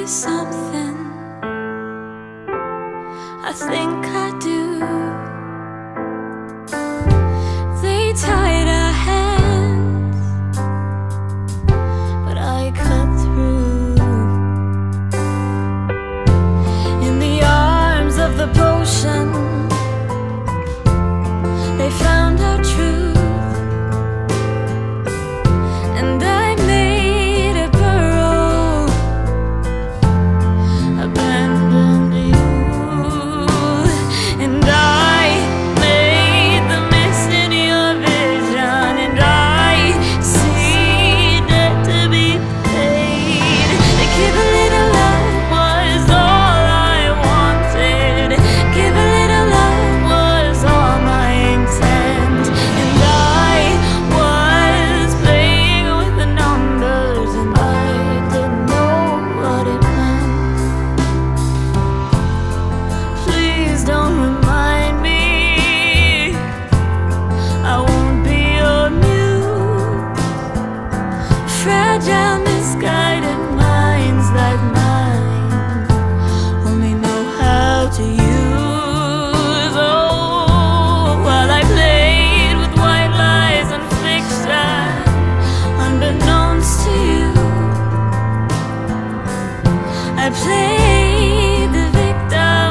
you something? I think I do. They tied our hands, but I cut through. In the arms of the potion, they found our truth, and I made a burrow, abandoned you, and I made the mist in your vision, and I see debt to be paid. To give a little love was all I wanted. Give a little love was all my intent, and I was playing with the numbers, and I didn't know what it meant. Please don't remind me, I won't be your muse. Fragile, misguided minds like mine only know how to use. Oh, while I played with white lies and fiction, unbeknownst to you, I played the victim.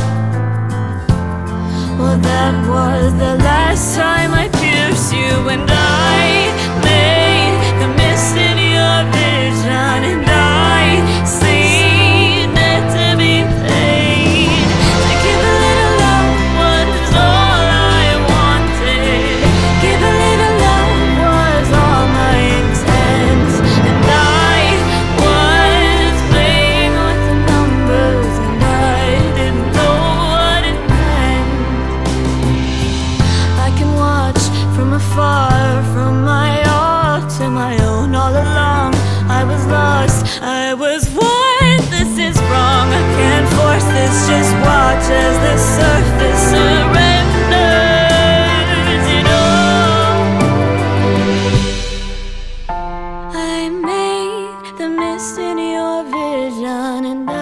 Well, that was the last time I pierced you, and I made the mist in your vision, and I see debt to be paid. To give a little love was all I wanted. Give a little love was all my intent, and I was playing with the numbers, and I didn't know what it meant. I can watch from afar, from my all to my own. All along I was lost, I was warned, this is wrong. I can't force this, just watch as the surface surrenders, you know. I made the mist in your vision, and